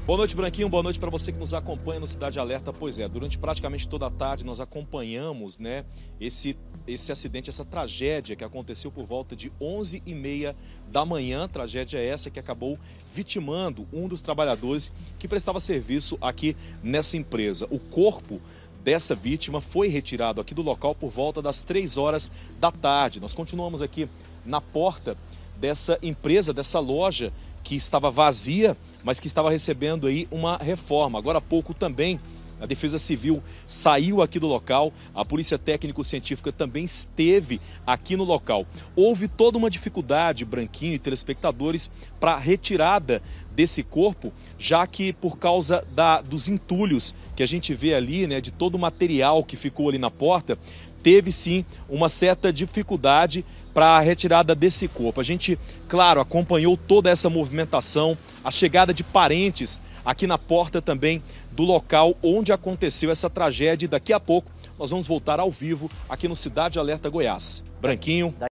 Boa noite, Branquinho. Boa noite para você que nos acompanha no Cidade Alerta. Pois é, durante praticamente toda a tarde nós acompanhamos, esse acidente, essa tragédia que aconteceu por volta de 11h30 da manhã. Tragédia essa que acabou vitimando um dos trabalhadores que prestava serviço aqui nessa empresa. O corpo dessa vítima foi retirado aqui do local por volta das 3 horas da tarde. Nós continuamos aqui na porta dessa empresa, dessa loja que estava vazia, mas que estava recebendo aí uma reforma. Agora há pouco também a Defesa Civil saiu aqui do local, a Polícia Técnico-Científica também esteve aqui no local. Houve toda uma dificuldade, Branquinho e telespectadores, para a retirada desse corpo, já que por causa dos entulhos que a gente vê ali, de todo o material que ficou ali na porta, teve sim uma certa dificuldade para a retirada desse corpo. A gente, claro, acompanhou toda essa movimentação, a chegada de parentes aqui na porta também do local onde aconteceu essa tragédia. E daqui a pouco nós vamos voltar ao vivo aqui no Cidade Alerta Goiás. Branquinho.